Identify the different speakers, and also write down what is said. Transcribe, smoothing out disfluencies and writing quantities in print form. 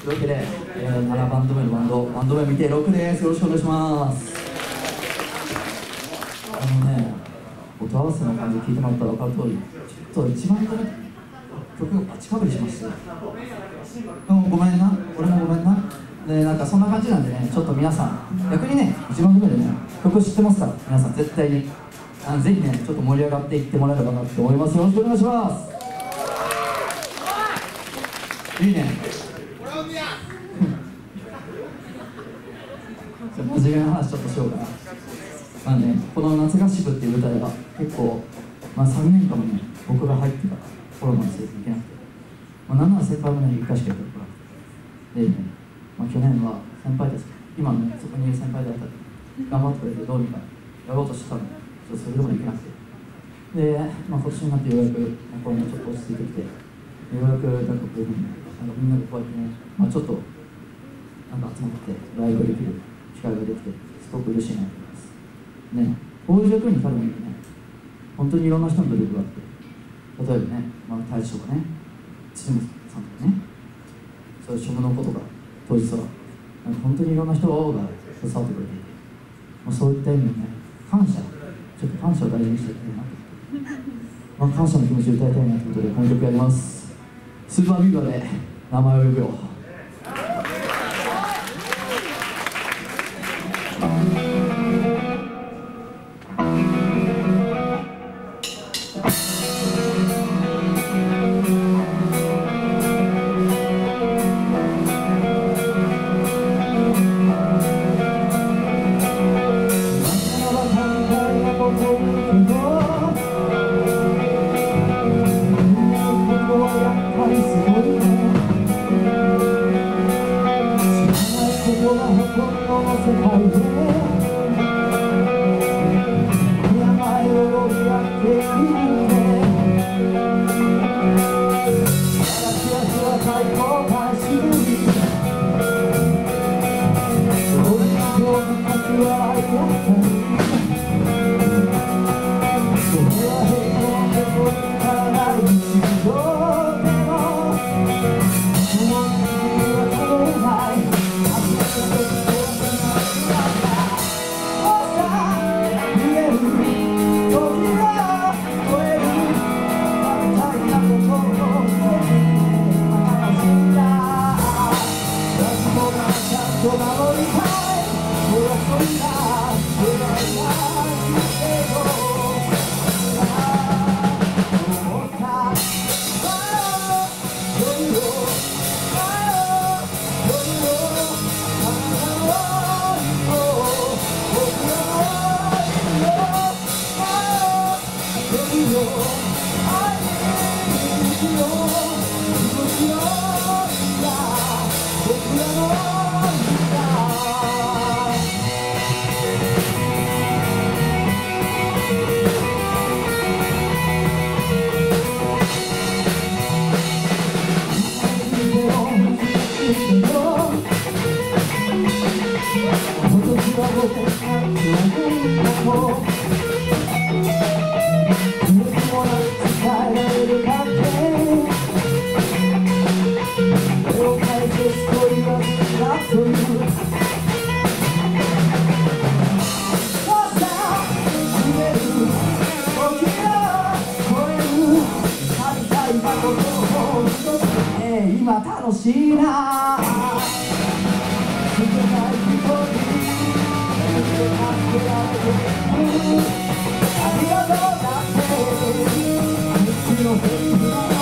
Speaker 1: というわけで、7バンド目のバンド名見て6です。よろしくお願いします。音合わせの感じ聞いてもらったら分かる通り、ちょっと1バンド目曲がパチかぶりしました。ごめんな、俺もごめんな。で、なんかそんな感じなんでね、ちょっと皆さん、逆にね、1バンド目でね、曲知ってますから、皆さん絶対にぜひね、ちょっと盛り上がっていってもらえればなって思います。よろしくお願いします。いいね。真面目な話ちょっとしようかな。この夏合宿っていう舞台が結構、3年間もね、僕が入ってたコロナのせいで行けなくて、なんなら先輩もね、1回しかやってこなくて、でね、去年は先輩たち、今のね、そこにいる先輩だったり、頑張ってくれてどうにかやろうとしてたのに、それでもいけなくて、で、今年になってようやくコロナちょっと落ち着いてきて、ようやくなんかこういうふうに、みんなでこうやってね、ちょっとなんか集まってライブできる機会ができて、すごく嬉しいなと思います。ね、こういう状況に彼もね、本当にいろんな人の努力があって、例えばね、大将がね、辻本さんとかね、そういう職のことが当日は、本当にいろんな人が携わってくれていて、そういった意味でね、ちょっと感謝を大事にしていきたいなと思って、感謝の気持ちを歌いたいなということで、この曲やります。スーパービーバーで名前を呼ぶよ。今楽しいなありがとうだって